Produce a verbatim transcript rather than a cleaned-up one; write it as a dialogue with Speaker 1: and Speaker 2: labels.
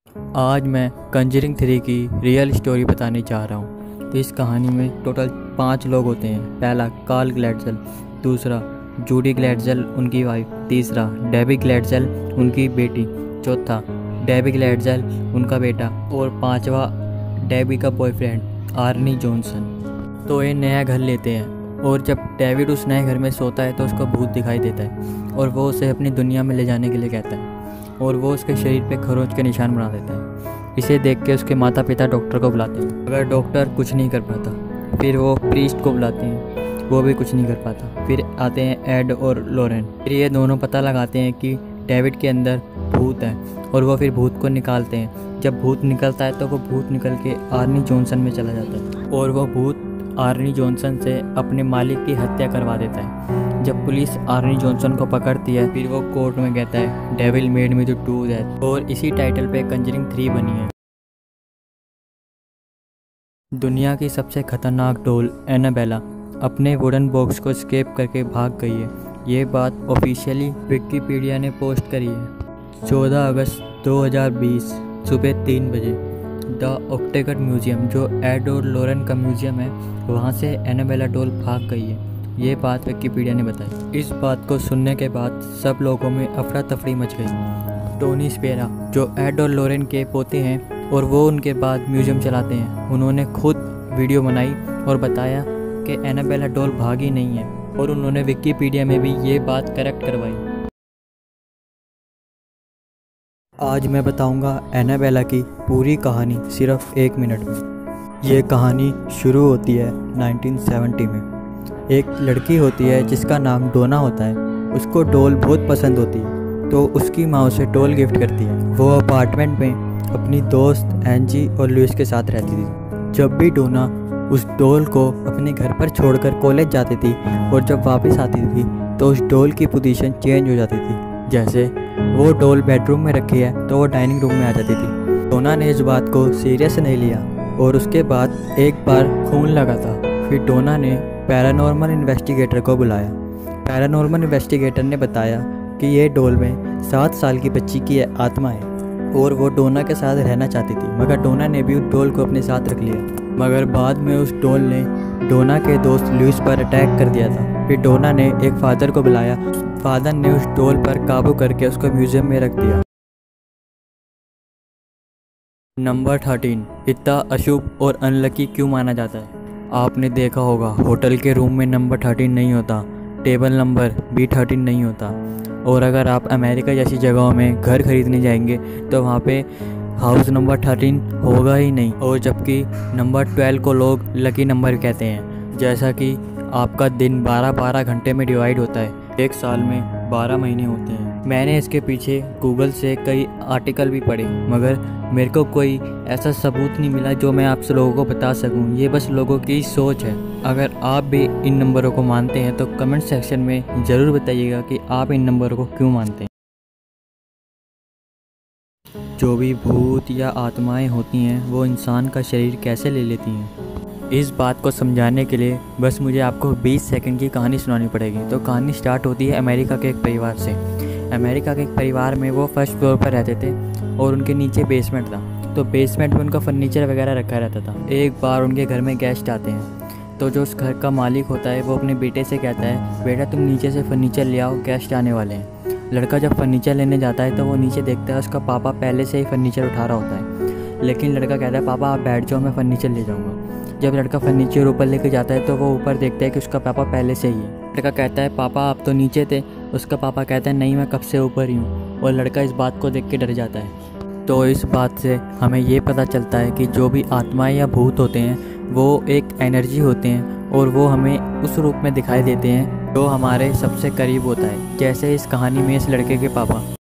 Speaker 1: आज मैं Conjuring three की रियल स्टोरी बताने जा रहा हूँ। तो इस कहानी में टोटल पाँच लोग होते हैं। पहला कार्ल ग्लैडज़ेल, दूसरा जूडी ग्लैडज़ेल उनकी वाइफ, तीसरा डेबी ग्लैडज़ेल उनकी बेटी, चौथा डेबी ग्लैडज़ेल उनका बेटा और पांचवा डेबी का बॉयफ्रेंड आर्नी जॉनसन। तो ये नया घर लेते हैं और जब डेविड उस नए घर में सोता है तो उसको भूत दिखाई देता है और वो उसे अपनी दुनिया में ले जाने के लिए कहता है और वो उसके शरीर पे खरोंच के निशान बना देता है। इसे देख के उसके माता पिता डॉक्टर को बुलाते हैं। अगर डॉक्टर कुछ नहीं कर पाता फिर वो प्रीस्ट को बुलाते हैं, वो भी कुछ नहीं कर पाता। फिर आते हैं एड और लॉरेन। फिर ये दोनों पता लगाते हैं कि डेविड के अंदर भूत है और वो फिर भूत को निकालते हैं। जब भूत निकलता है तो वो भूत निकल के आर्नी जॉनसन में चला जाता है और वो भूत आर्नी जॉनसन से अपने मालिक की हत्या करवा देता है। जब पुलिस आर्नी जॉनसन को पकड़ती है फिर वो कोर्ट में कहता है devil made me to do that, और इसी टाइटल पे कंजरिंग थ्री बनी है। दुनिया की सबसे खतरनाक डॉल एनाबेला अपने वुडन बॉक्स को स्केप करके भाग गई है। ये बात ऑफिशियली विकिपीडिया ने पोस्ट करी है। चौदह अगस्त दो हज़ार बीस सुबह तीन बजे द ऑक्टेगन म्यूजियम, जो एड और लॉरेन का म्यूजियम है, वहाँ से एनाबेला डॉल भाग गई है। ये बात विकिपीडिया ने बताई। इस बात को सुनने के बाद सब लोगों में अफरा तफरी मच गई। टोनी स्पेरा जो एड और लॉरेन के पोते हैं और वो उनके बाद म्यूजियम चलाते हैं, उन्होंने खुद वीडियो बनाई और बताया कि एनाबेला डॉल भागी नहीं है और उन्होंने विकिपीडिया में भी ये बात करेक्ट करवाई। आज मैं बताऊंगा एनाबेला की पूरी कहानी सिर्फ एक मिनट में। ये कहानी शुरू होती है नाइनटीन सेवेंटी में। एक लड़की होती है जिसका नाम डोना होता है। उसको डॉल बहुत पसंद होती है तो उसकी माँ उसे डॉल गिफ्ट करती है। वो अपार्टमेंट में अपनी दोस्त एंजी और लुइस के साथ रहती थी। जब भी डोना उस डॉल को अपने घर पर छोड़कर कॉलेज जाती थी और जब वापस आती थी तो उस डॉल की पोजीशन चेंज हो जाती थी। जैसे वो डॉल बेडरूम में रखी है तो वो डाइनिंग रूम में आ जाती थी। डोना ने इस बात को सीरियस नहीं लिया और उसके बाद एक बार खून लगा था। फिर डोना ने पैरानॉर्मल इन्वेस्टिगेटर को बुलाया। पैरानॉर्मल इन्वेस्टिगेटर ने बताया कि ये डॉल में सात साल की बच्ची की आत्मा है और वो डोना के साथ रहना चाहती थी, मगर डोना ने भी उस डॉल को अपने साथ रख लिया। मगर बाद में उस डॉल ने डोना के दोस्त लुइस पर अटैक कर दिया था। फिर डोना ने एक फादर को बुलाया। फादर ने उस डॉल पर काबू करके उसको म्यूजियम में रख दिया। नंबर थर्टीन, इतना अशुभ और अनलकी क्यों माना जाता है? आपने देखा होगा होटल के रूम में नंबर थर्टीन नहीं होता, टेबल नंबर भी थर्टीन नहीं होता। और अगर आप अमेरिका जैसी जगहों में घर खरीदने जाएंगे तो वहाँ पे हाउस नंबर थर्टीन होगा ही नहीं। और जबकि नंबर ट्वेल्व को लोग लकी नंबर कहते हैं। जैसा कि आपका दिन बारह बारह घंटे में डिवाइड होता है, एक साल में बारह महीने होते हैं। मैंने इसके पीछे गूगल से कई आर्टिकल भी पढ़े मगर मेरे को कोई ऐसा सबूत नहीं मिला जो मैं आप लोगों को बता सकूं। ये बस लोगों की सोच है। अगर आप भी इन नंबरों को मानते हैं तो कमेंट सेक्शन में ज़रूर बताइएगा कि आप इन नंबरों को क्यों मानते हैं। जो भी भूत या आत्माएं होती हैं वो इंसान का शरीर कैसे ले लेती हैं, इस बात को समझाने के लिए बस मुझे आपको बीस सेकंड की कहानी सुनानी पड़ेगी। तो कहानी स्टार्ट होती है अमेरिका के एक परिवार से। अमेरिका के एक परिवार में वो फर्स्ट फ्लोर पर रहते थे और उनके नीचे बेसमेंट था। तो बेसमेंट में उनका फर्नीचर वगैरह रखा रहता था। एक बार उनके घर में गेस्ट आते हैं तो जो उस घर का मालिक होता है वो अपने बेटे से कहता है, बेटा तुम नीचे से फर्नीचर ले आओ, गेस्ट आने वाले हैं। लड़का जब फर्नीचर लेने जाता है तो वो नीचे देखता है उसका पापा पहले से ही फर्नीचर उठा रहा होता है। लेकिन लड़का कहता है, पापा आप बैठ जाओ, मैं फर्नीचर ले जाऊँगा। जब लड़का फर्नीचर ऊपर लेके जाता है तो वो ऊपर देखता है कि उसका पापा पहले से ही है। लड़का कहता है, पापा आप तो नीचे थे। उसका पापा कहता है, नहीं मैं कब से ऊपर ही हूँ। और लड़का इस बात को देख के डर जाता है। तो इस बात से हमें ये पता चलता है कि जो भी आत्माएं या भूत होते हैं वो एक एनर्जी होते हैं और वो हमें उस रूप में दिखाई देते हैं जो हमारे सबसे करीब होता है। जैसे इस कहानी में इस लड़के के पापा।